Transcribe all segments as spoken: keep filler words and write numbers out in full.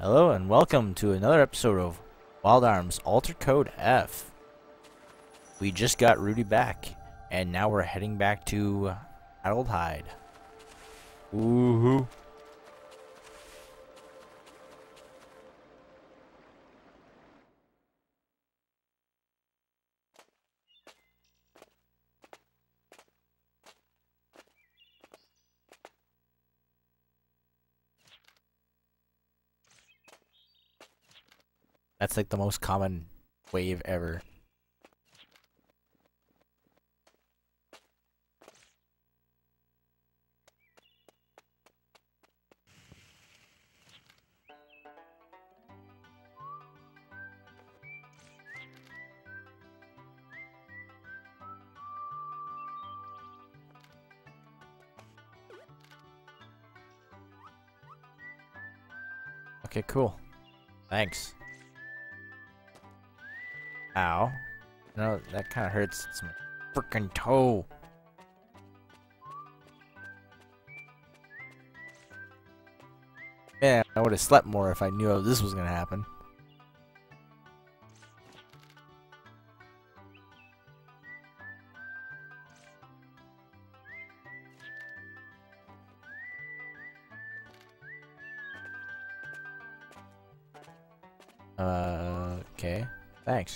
Hello and welcome to another episode of Wild Arms Alter Code F. We just got Rudy back, and now we're heading back to Harold Hyde. Woohoo! That's like the most common wave ever. Okay, cool. Thanks. Ow. No, that kind of hurts. It's my freaking toe. Man, I would have slept more if I knew this was gonna happen. Uh, okay. Thanks.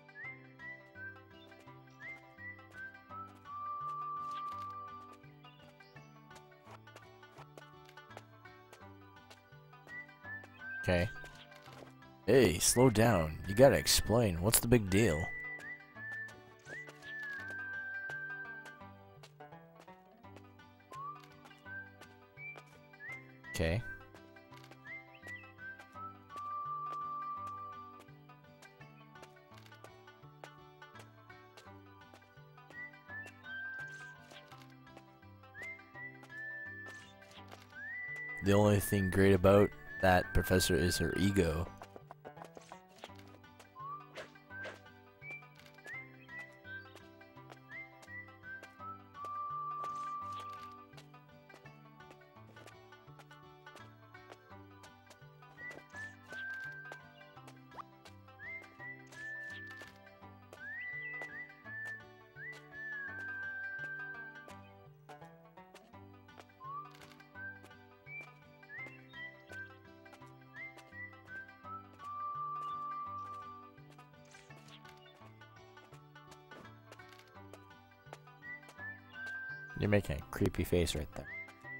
Okay. Hey, slow down. You gotta explain. What's the big deal? Okay. The only thing great about that professor is her ego. You're making a creepy face right there.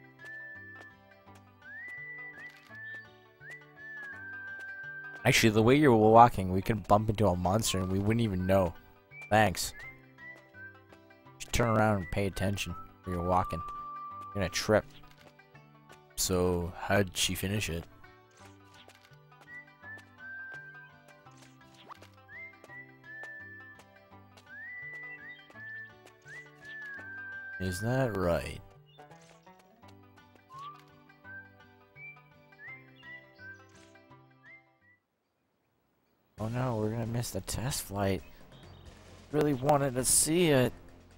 Actually, the way you're walking, we could bump into a monster and we wouldn't even know. Thanks. Just turn around and pay attention when you're walking. You're gonna trip. So, how'd she finish it? Is that right? Oh no, we're gonna miss the test flight. Really wanted to see it.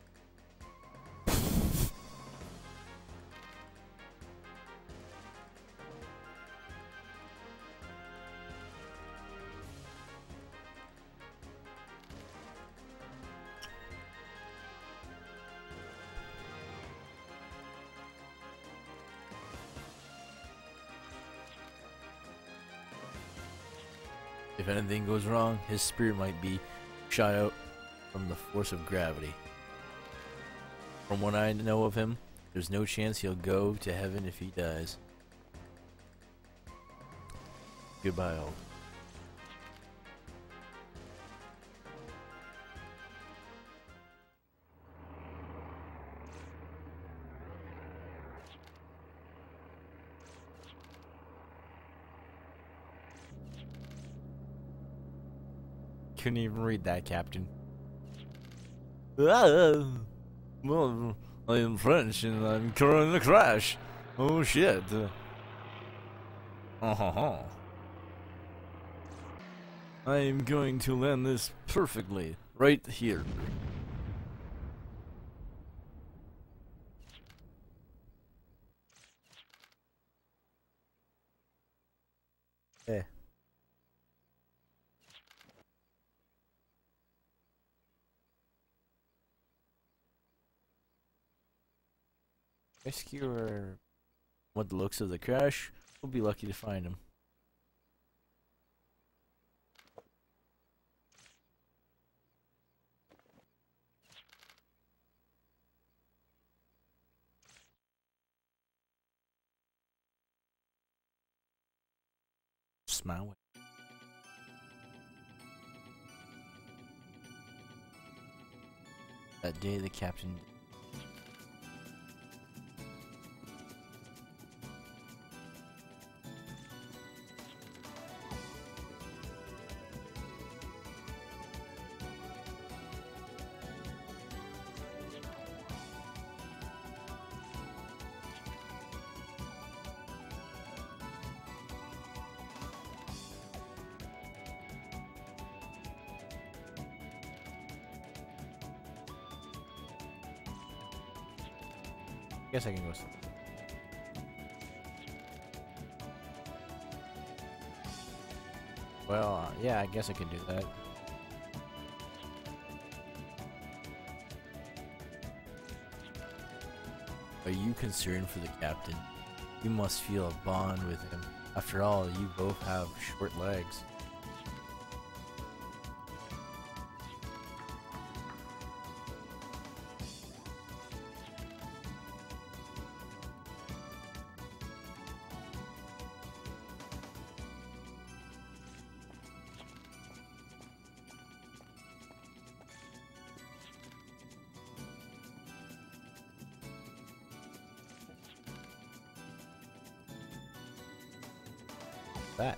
If anything goes wrong, his spirit might be shot out from the force of gravity. From what I know of him, there's no chance he'll go to heaven if he dies. Goodbye, all. Couldn't even read that, Captain. Ah, well, I am French and I'm currently in a crash. Oh shit. Uh huh. I am going to land this perfectly right here. Yeah. Rescuer. What the looks of the crash? We'll be lucky to find him. Smile. That day the captain. I guess I can go. Well, uh, yeah, I guess I can do that. Are you concerned for the captain? You must feel a bond with him. After all, you both have short legs. That.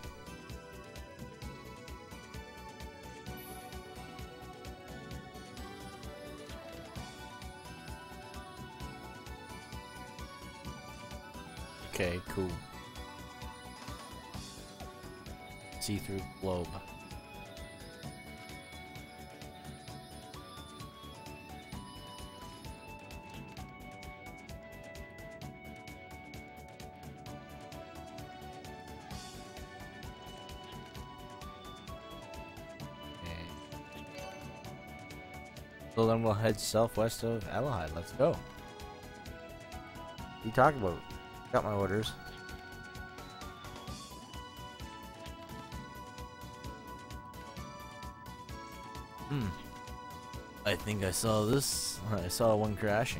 Okay, cool. See-through globe. So then we'll head southwest of Alahide. Let's go. What are you talking about? Got my orders. Hmm. I think I saw this. I saw one crashing.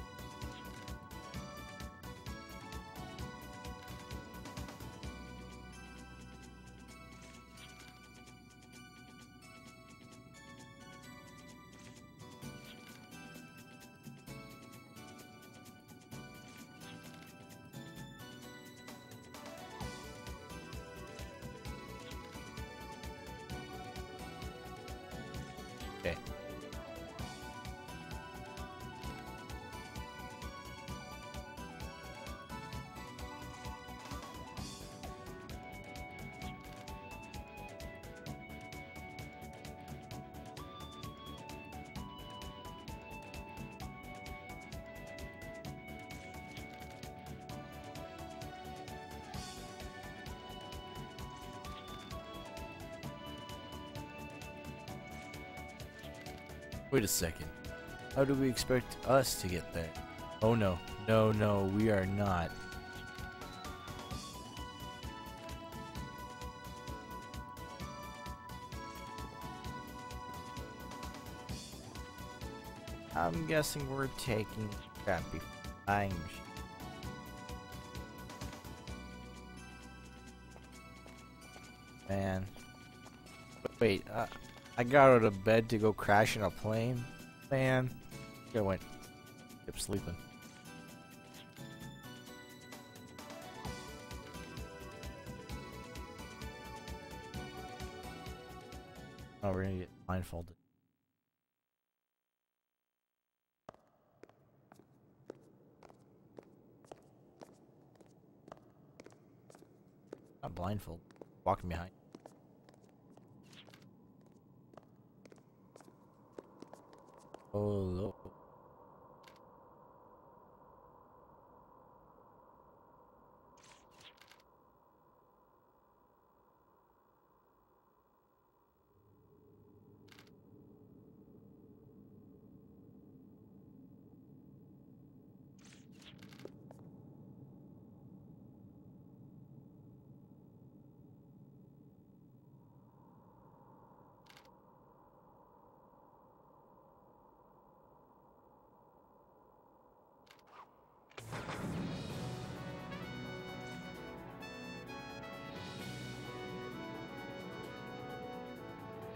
Okay. Wait a second. How do we expect us to get there? Oh no. No, no, we are not. I'm guessing we're taking crappy flying machine. Man. Wait, uh, I got out of bed to go crash in a plane? Man. I went. Kept sleeping. Oh, we're gonna get blindfolded. Not blindfold. Walking behind. Oh, look.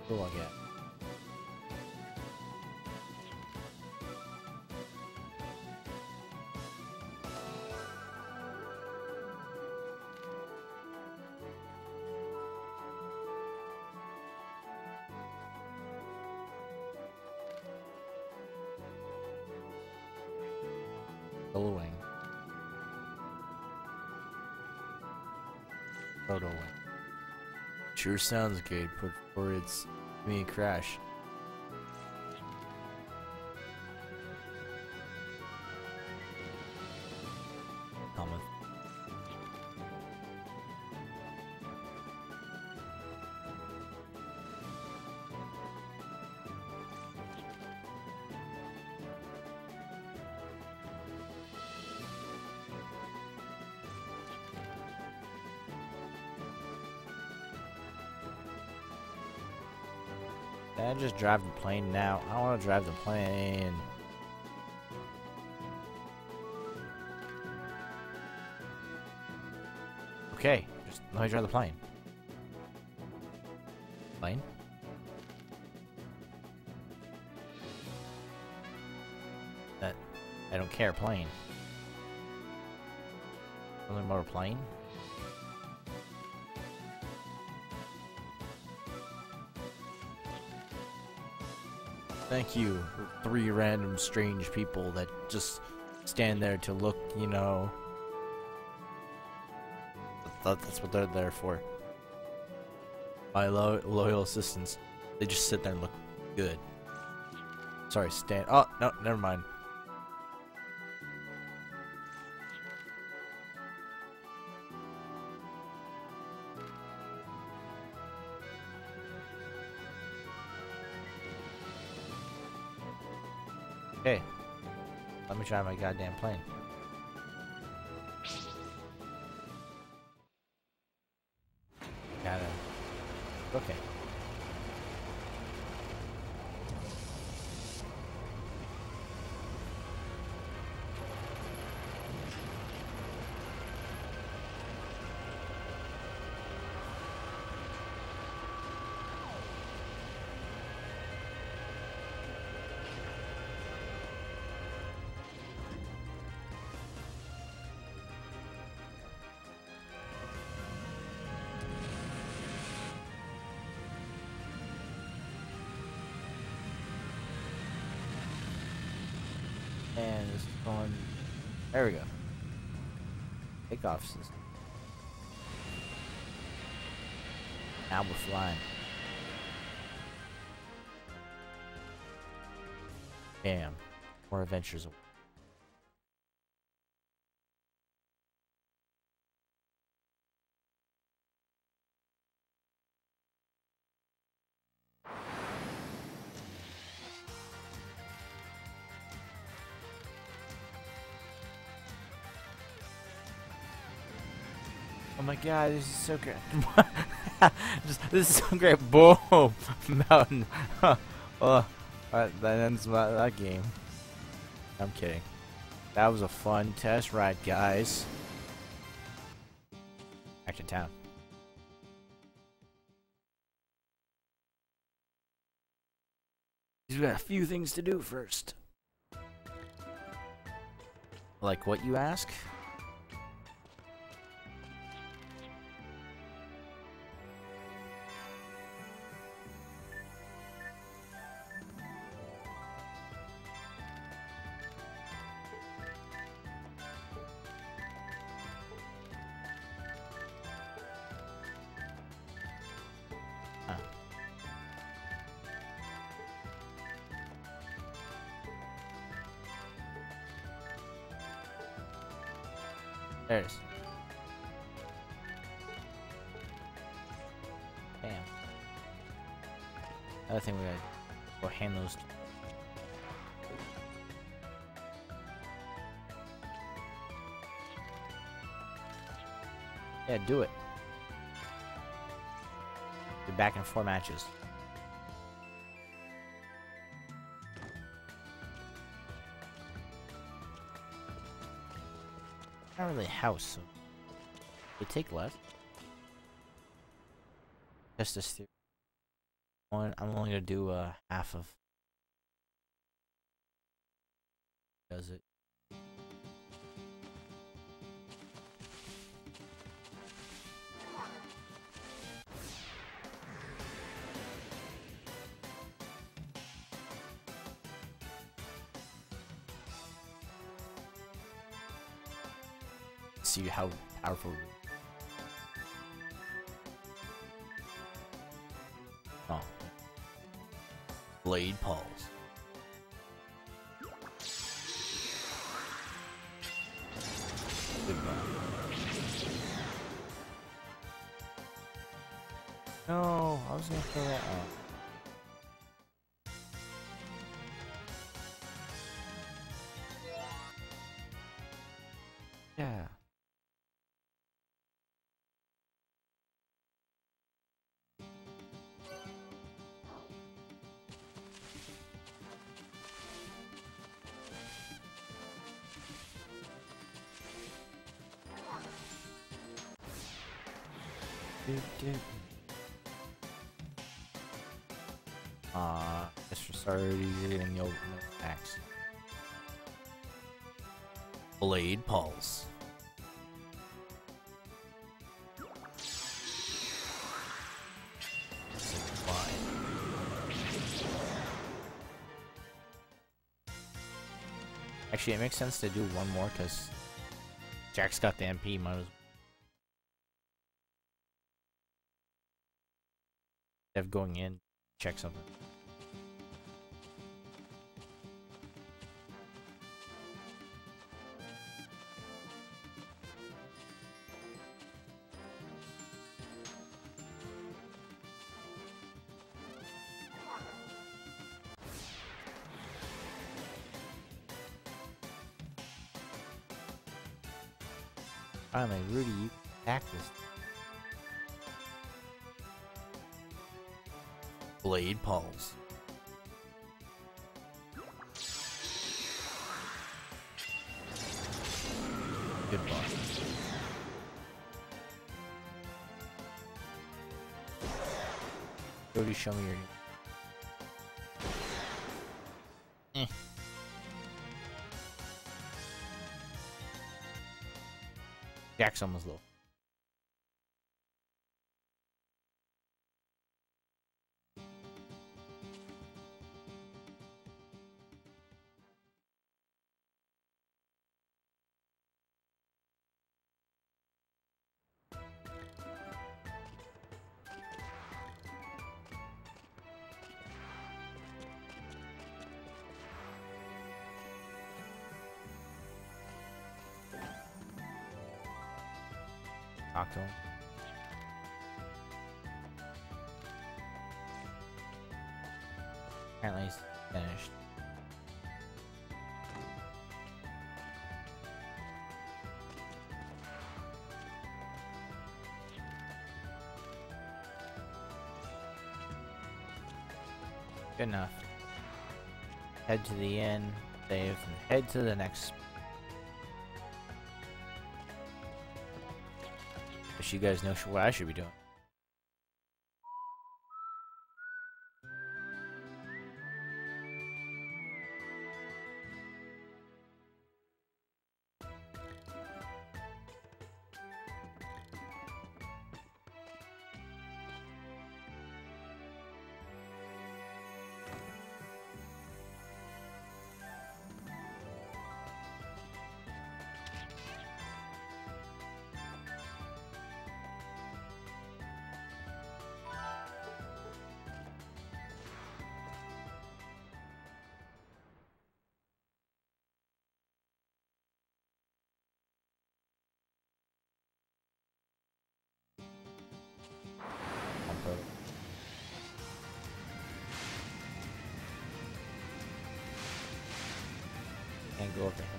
Cool, I guess. Billowing. Photo wing. Sure sounds good, but for its me crash. Helmet. Can I just drive the plane now? I want to drive the plane. Okay, just let me drive the plane. Plane? That I don't care. Plane. Only more plane. Thank you, three random strange people that just stand there to look, you know. That, that's what they're there for. My lo loyal assistants. They just sit there and look good. Sorry, stand. Oh, no, never mind. Okay, let me try my goddamn plane. Gotta. Okay. And this is going. There we go. Takeoff system. Now we're flying. Damn. More adventures. Oh my god, this is so great. Just, this is so great. Boom! Mountain. Well, that ends my, that game. I'm kidding. That was a fun test ride, guys. Back to town. We got a few things to do first. Like what, you ask? There it is. Damn. Other thing we gotta go hand those. Yeah, do it. Be back in four matches. Not really a house, so they take less. Just this theory. I'm only gonna do uh, half of. Does it? See how powerful. Oh. Blade Pulse. Goodbye. No, I was gonna throw that out. Yeah. Uh, just for starters, you're getting the ultimate axe. Blade Pulse. Actually, it makes sense to do one more because Jack's got the M P. Might as well. Instead of going in, check something. Finally, Rudy, you can attack this. Blade Pulse. Goodbye. Rudy, show me your... Eh. Jack's almost low. Talk to him. Apparently he's finished. Good enough. Head to the inn, save, and head to the next. Wish you guys know what I should be doing. Can't go over him.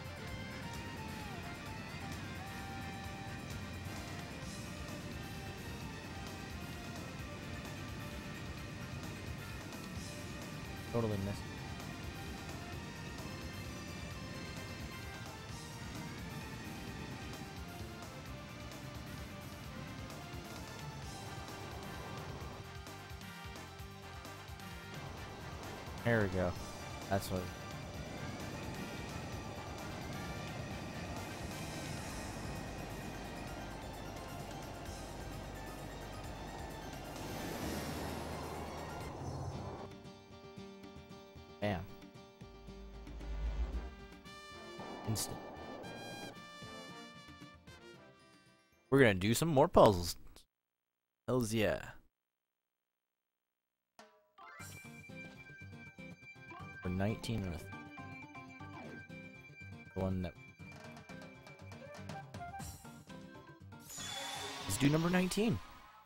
Totally missed. There we go. That's what. Bam. Instant. We're gonna do some more puzzles. Hells yeah. For nineteen or the one that. Let's do number nineteen.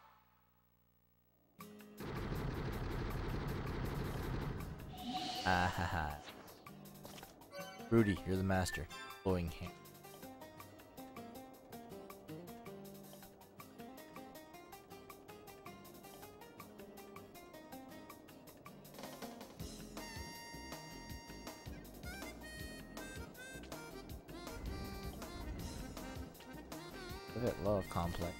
Ah ha ha. Rudy, you're the master. Blowing hand. Look at low complex.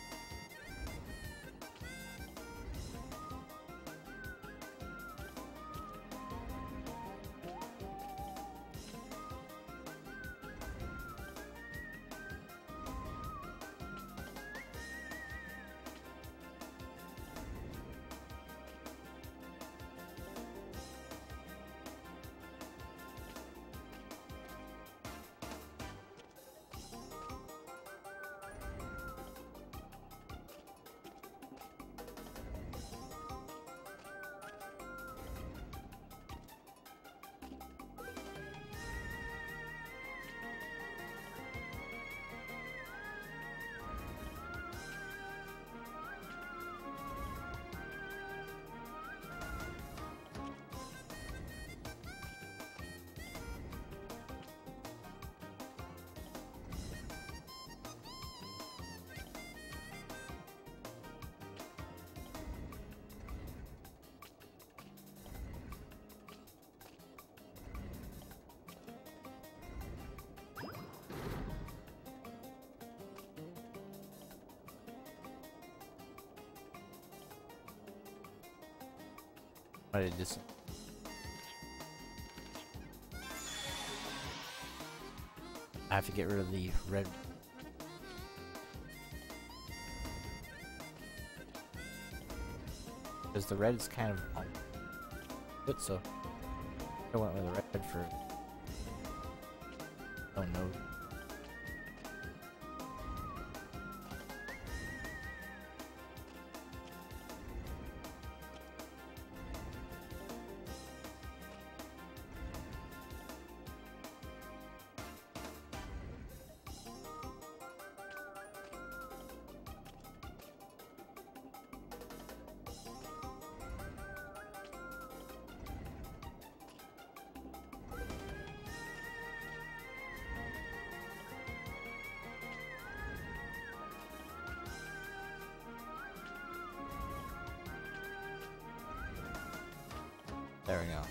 I just I have to get rid of the red. Because the red is kind of good, so I went with the red for oh no. There we go.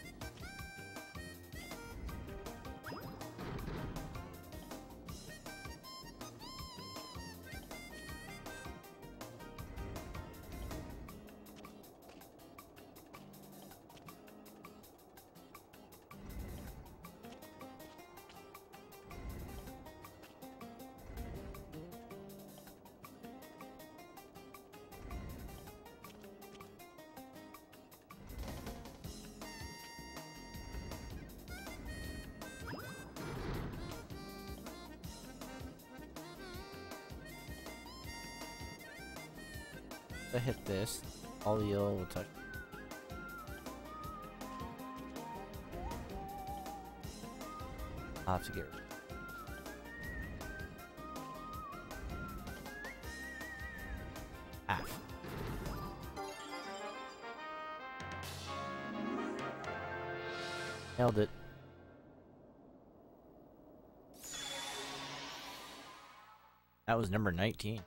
If I hit this, all the yellow will touch. I'll have to get rid of it. Half. Nailed it. That was number nineteen.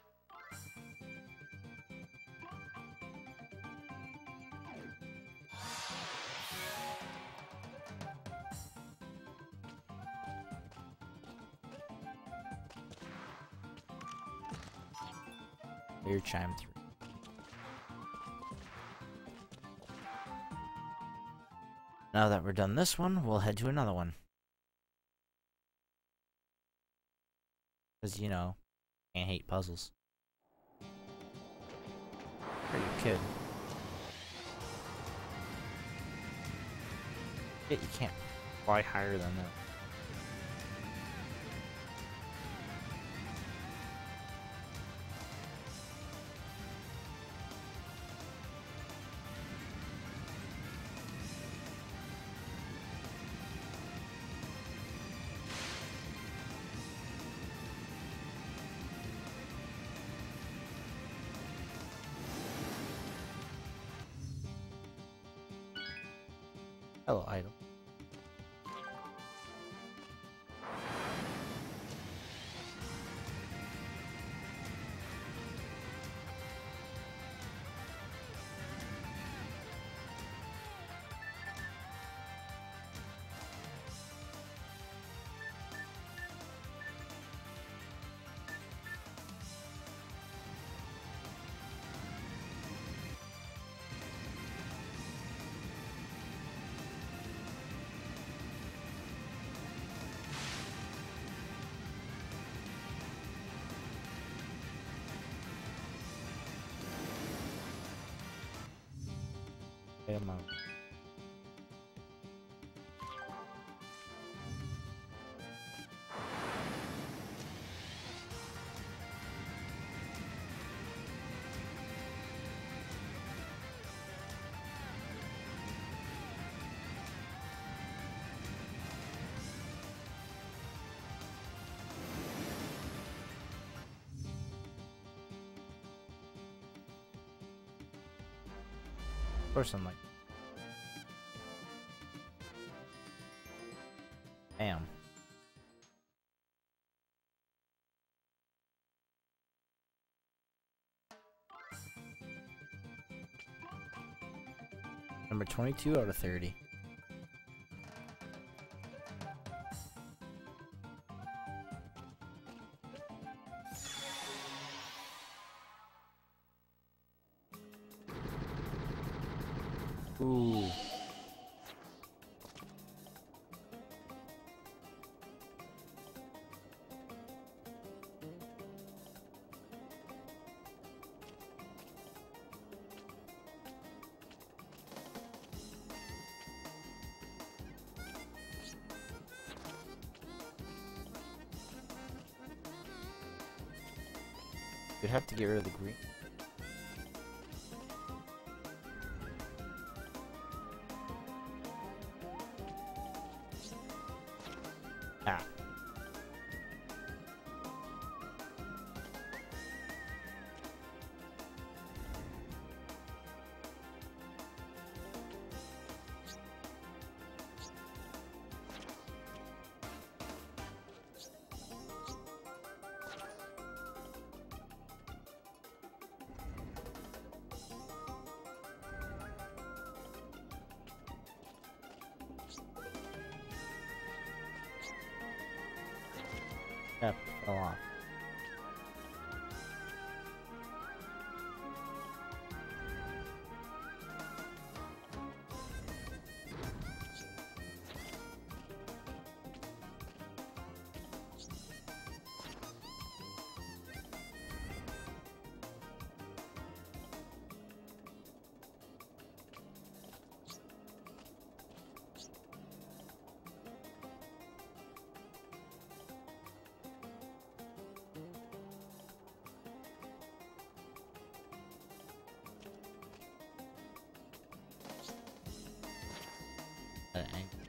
Clear chime three. Now that we're done this one, we'll head to another one. Because, you know, can't hate puzzles. Are you kidding? Yeah, you can't fly higher than that. Hello, idol. Amount. Of course I'm like, damn. Number twenty-two out of thirty. Ooh. You'd have to get rid of the green. Ah. Yep, fell off. Dang.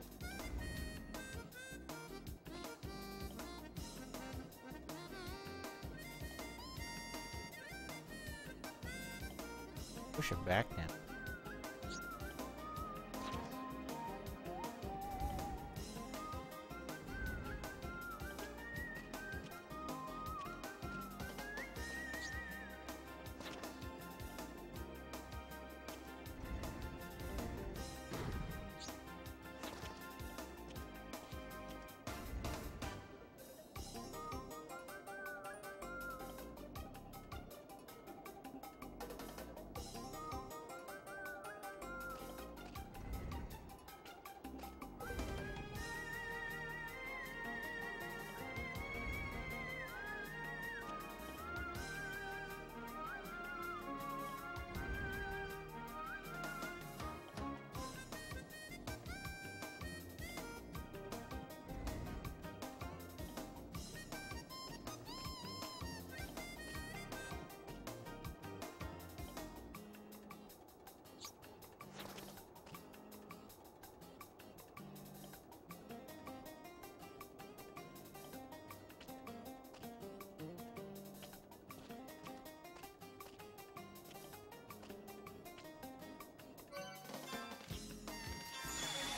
Push it back now.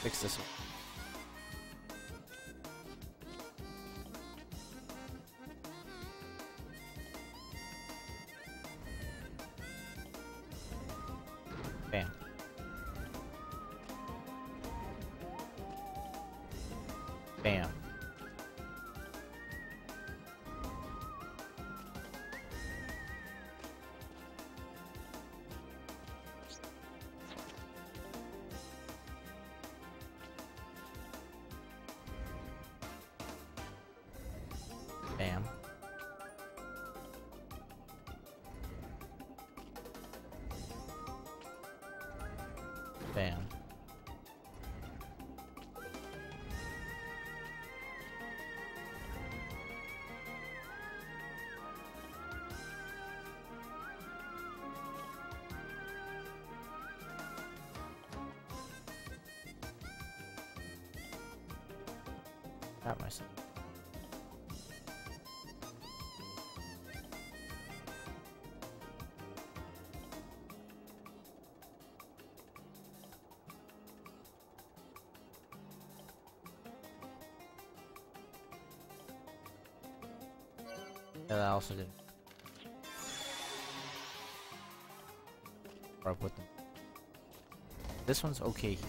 fix this one. Bam. Bam. Bam. Bam. Got myself. Yeah, that also didn't. Or I put them. This one's okay here.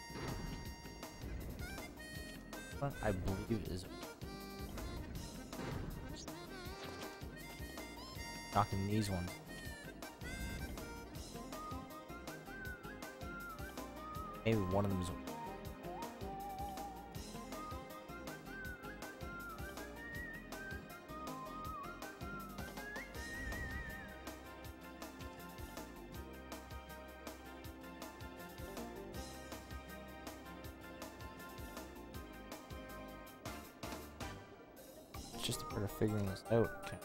This one, I believe, is knocking these ones. Maybe one of them is. Just a part of figuring this out. Okay.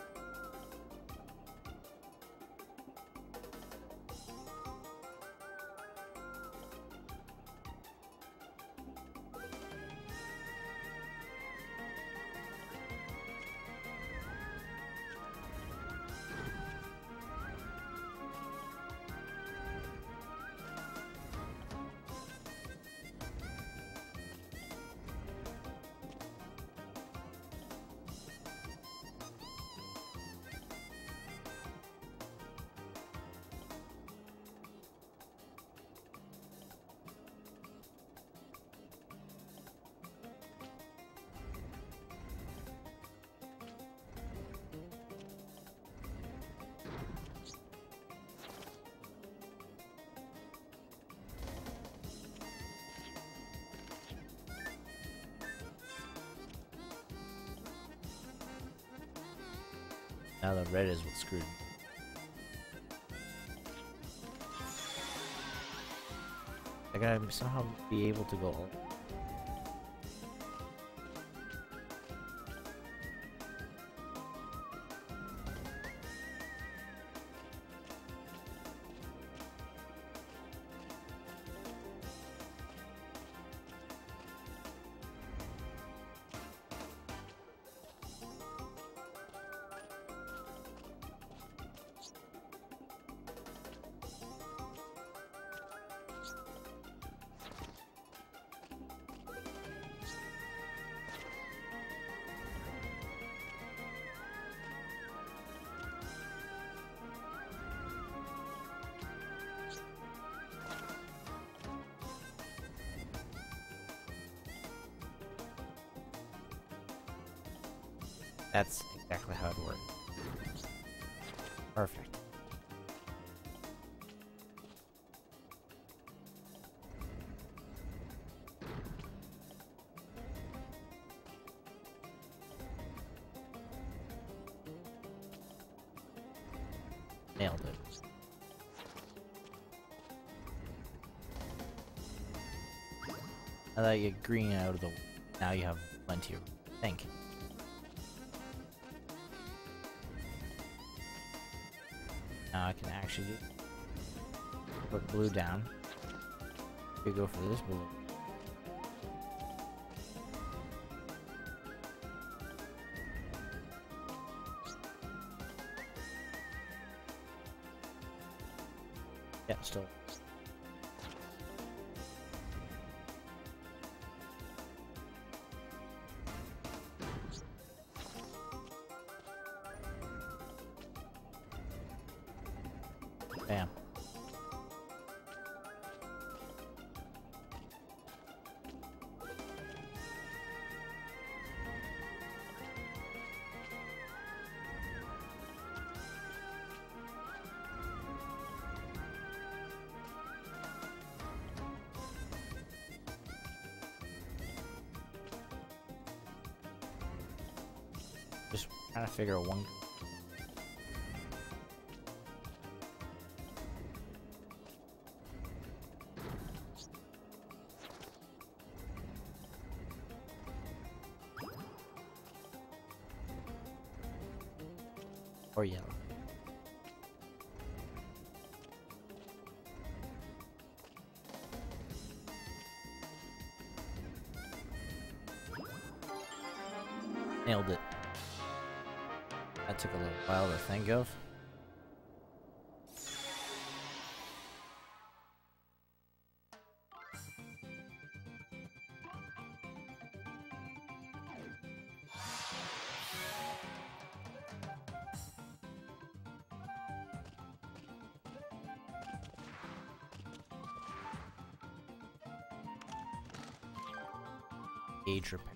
Now the red is what screwed me. I gotta somehow be able to go. That's exactly how it works. Perfect. Nailed it. Now that you get green out of the... Now you have plenty of think. Now I can actually put blue down. We go for this blue. Yeah, still. Bam. Just trying to figure out one. Or yellow. Nailed it. That took a little while to think of. Gauge repair.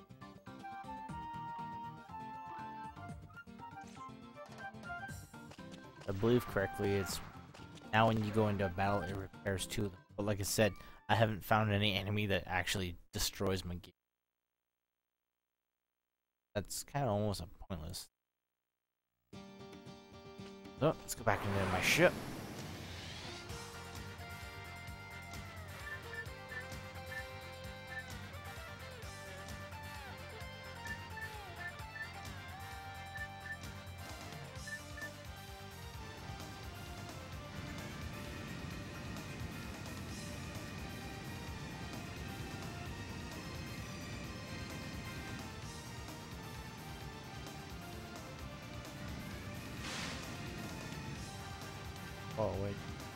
I believe correctly, it's now when you go into a battle, it repairs two of them. But like I said, I haven't found any enemy that actually destroys my gear. That's kind of almost pointless. So, let's go back into my ship. Oh, wait.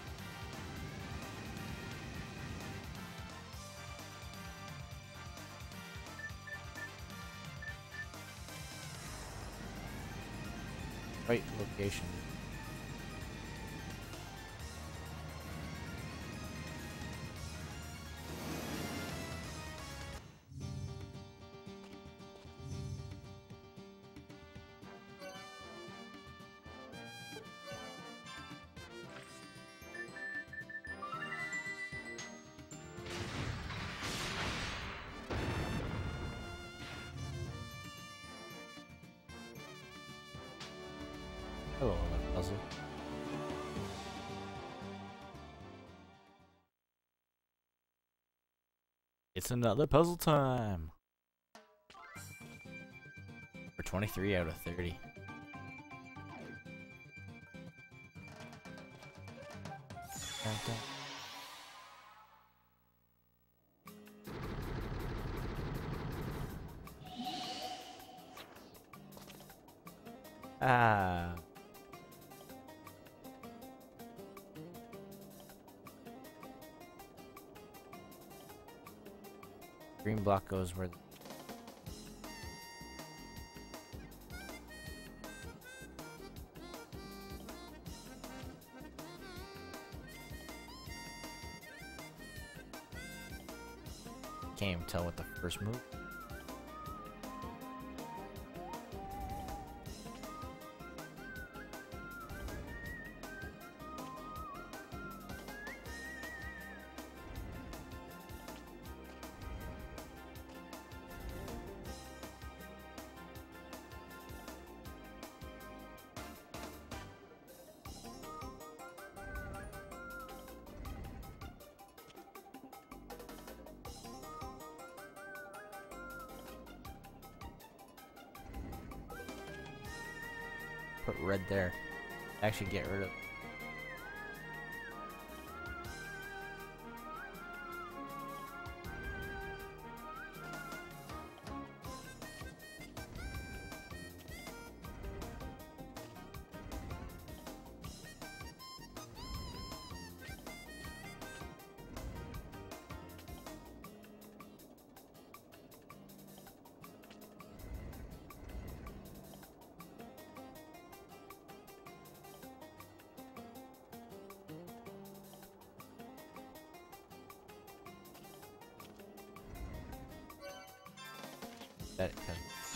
Right location. Hello, puzzle. It's another puzzle time. For twenty-three out of thirty. Ah. Green block goes where the can't even tell what the first move. Put red there. Actually get rid of. That, 'cause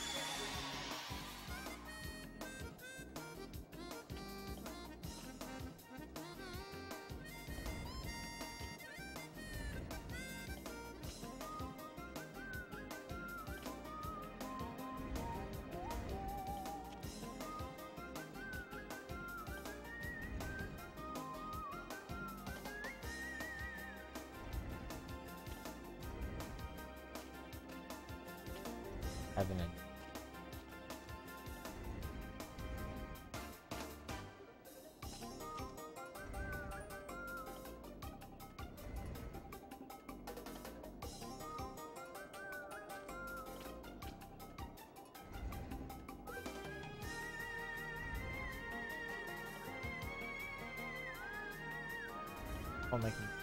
having a I'll make him.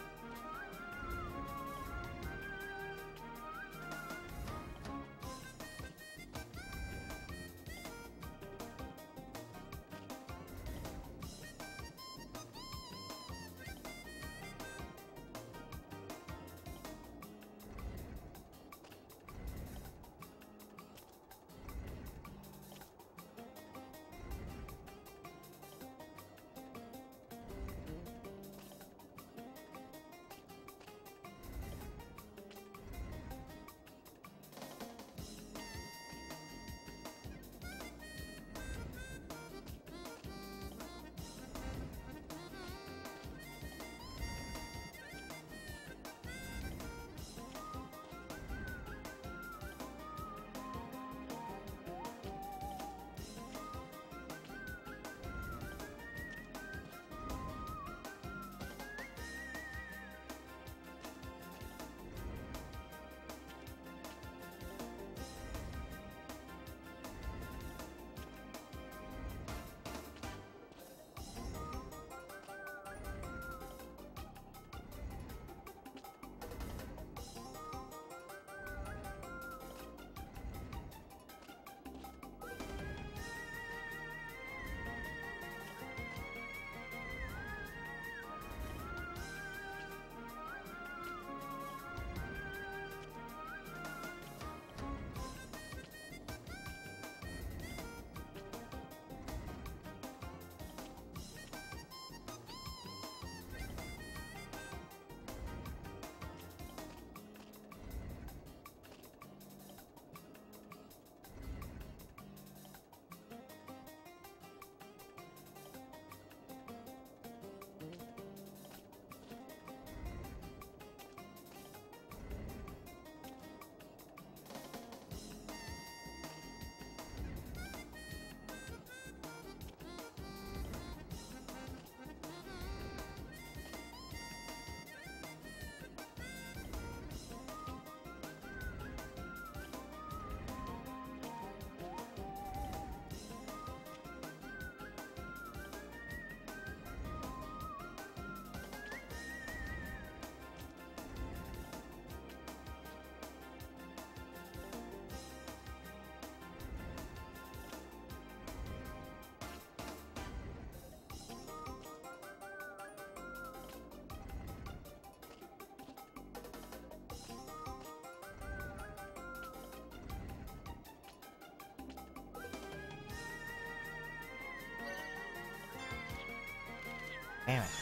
Damn it.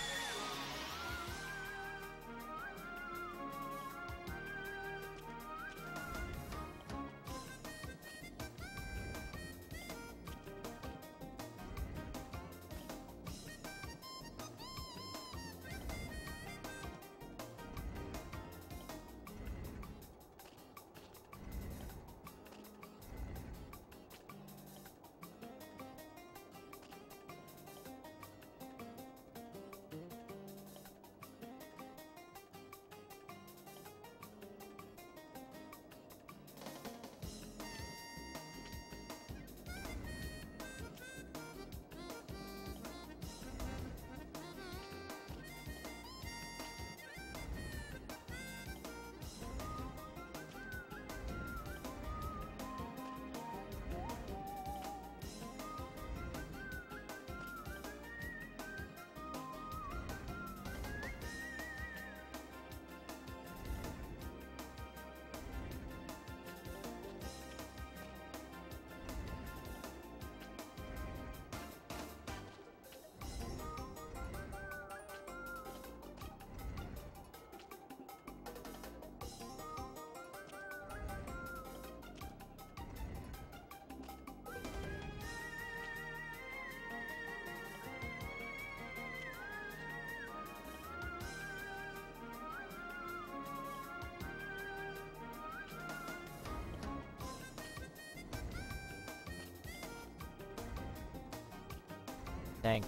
Tank.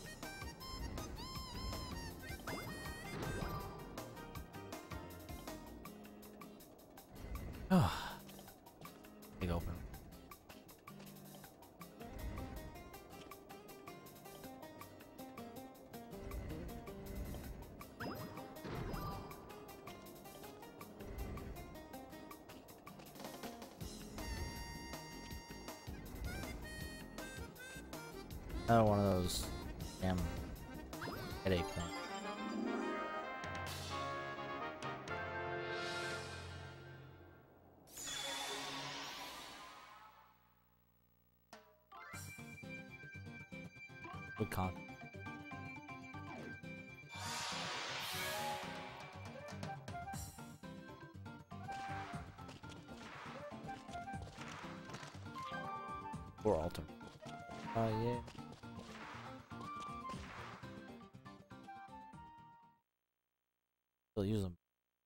Oh. Big open. Another one of those damn headache things. Good con. Or alter. Oh uh, yeah. Still use them.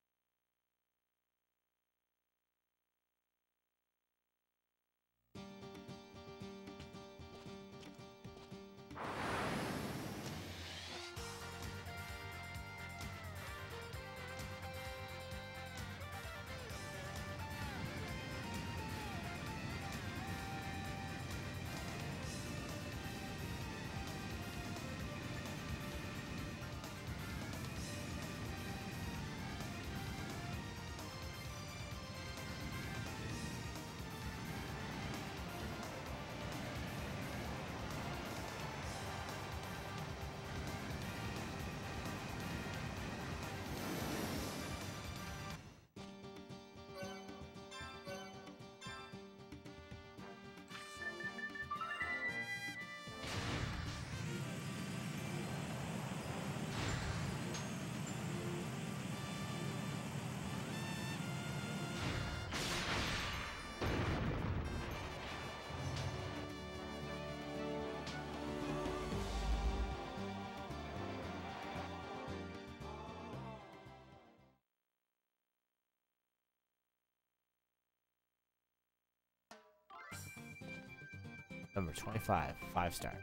Number twenty-five, five star.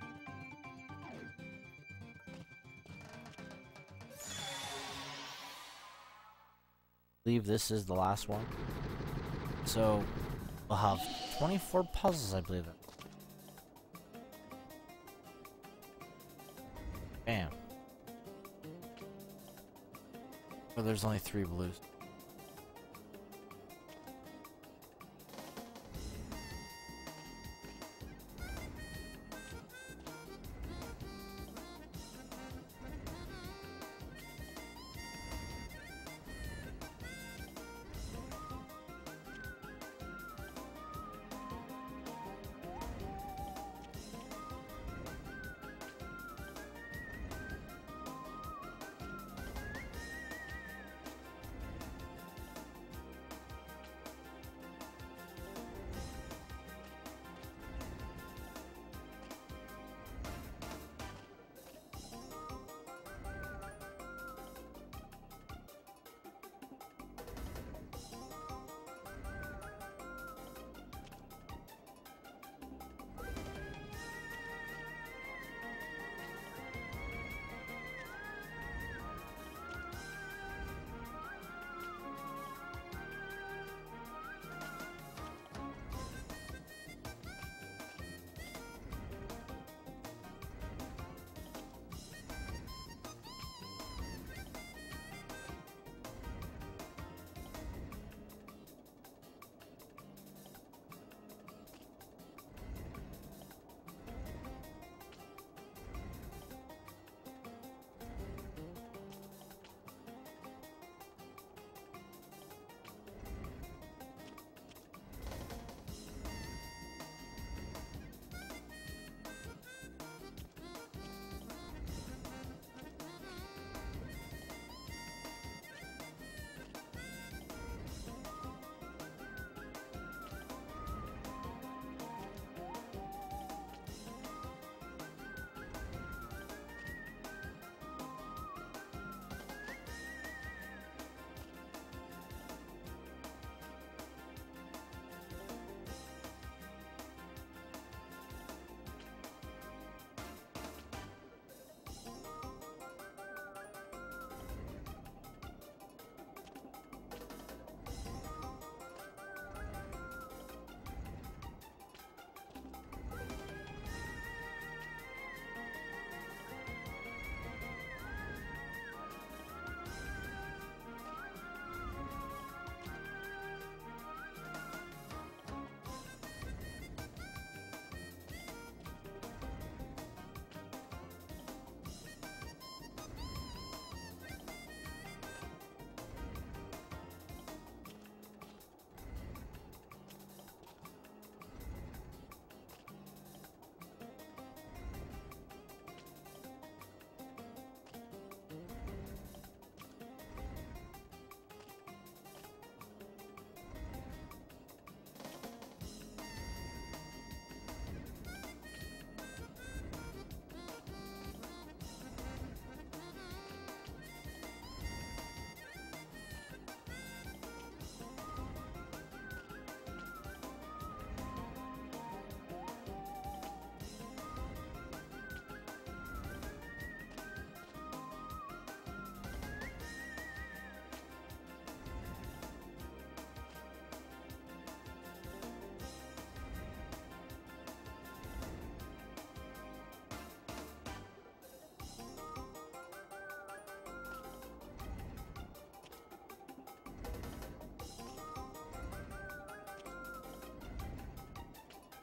I believe this is the last one. So we'll have twenty-four puzzles, I believe it. Bam. Well, there's only three blues.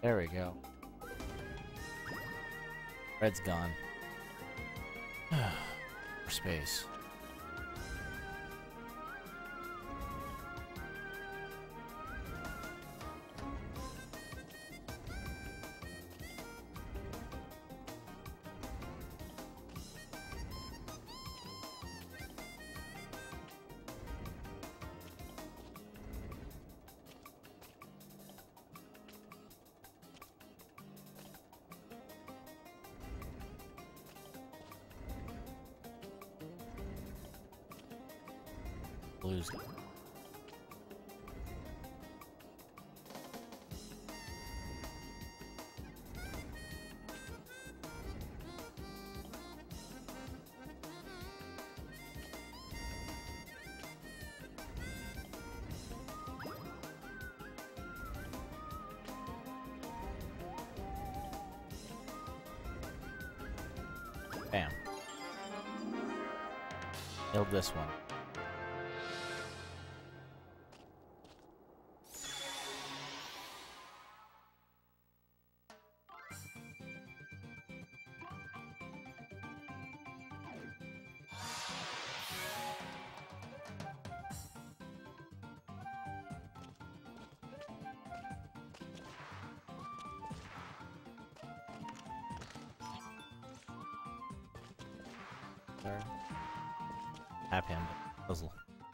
There we go. Red's gone. For space. Blues. Bam. Killed this one. Tap him. Puzzle.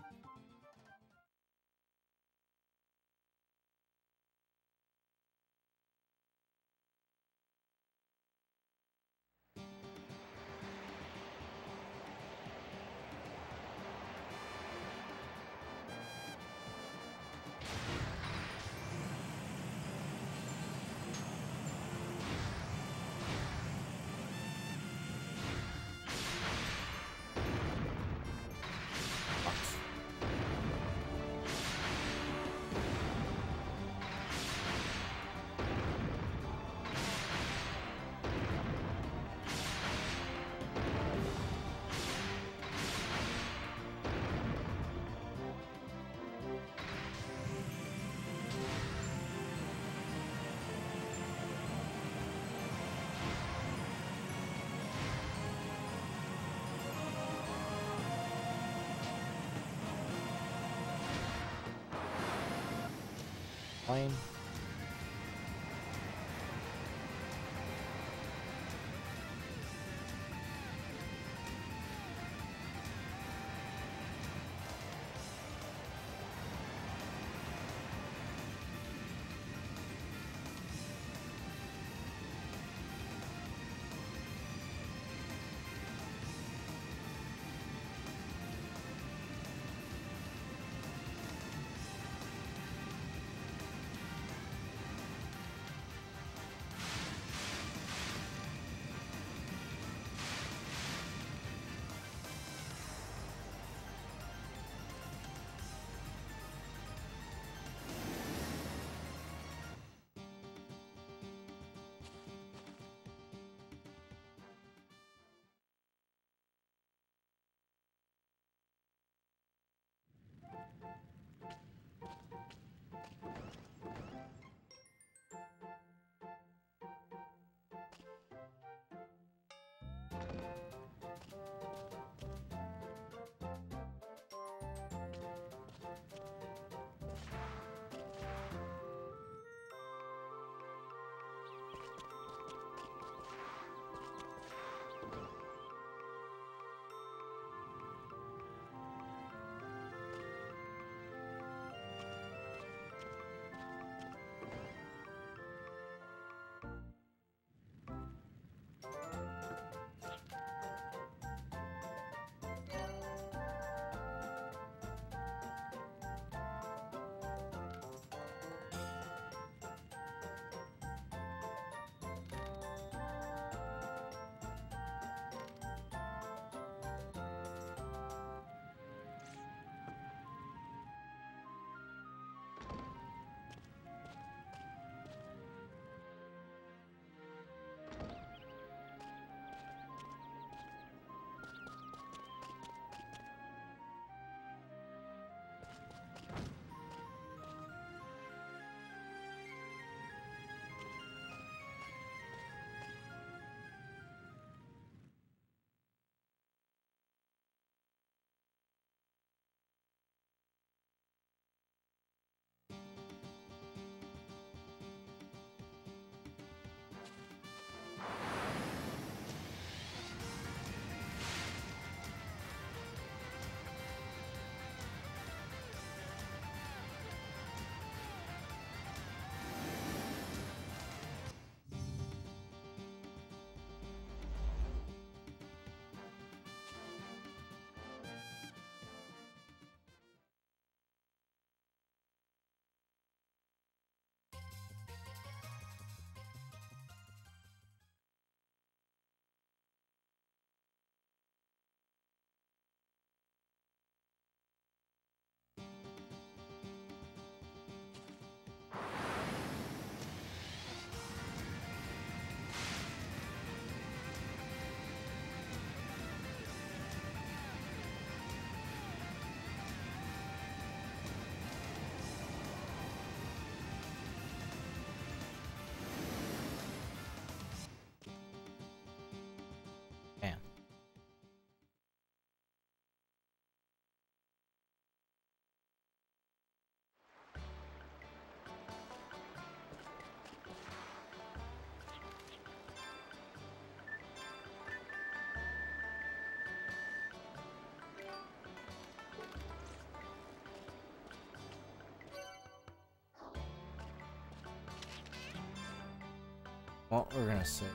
Plane. Well, we're gonna save.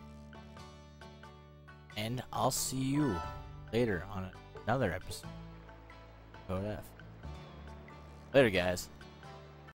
And I'll see you later on another episode. Code F. Later, guys.